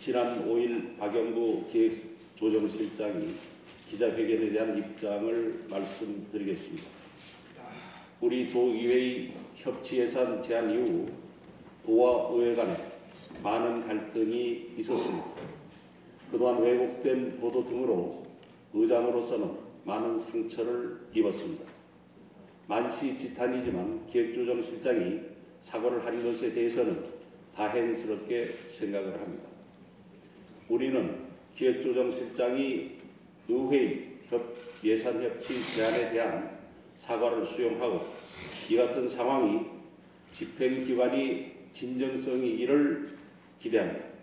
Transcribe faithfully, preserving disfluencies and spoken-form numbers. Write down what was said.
지난 오일 박영구 기획조정실장이 기자회견에 대한 입장을 말씀드리겠습니다. 우리 도의회의 협치예산 제안 이후 도와 의회 간에 많은 갈등이 있었습니다. 그동안 왜곡된 보도 등으로 의장으로서는 많은 상처를 입었습니다. 만시지탄이지만 기획조정실장이 사과를 한 것에 대해서는 다행스럽게 생각을 합니다. 우리는 기획조정실장이 의회의 예산협치 제안에 대한 사과를 수용하고 이 같은 상황이 집행기관이 진정성이 있기를 기대합니다.